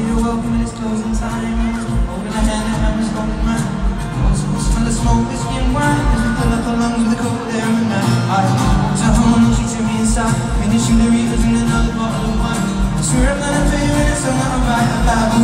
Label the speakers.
Speaker 1: you're welcome and it's closing time. Holding a hand and I'm holding mine. Also smell the smoke, whiskey and wine as we fill up our lungs with the cold air and night. I walked her home and she took me inside, finishing the readers in another bottle of wine. I swear I'm gonna pay you and it's all not right about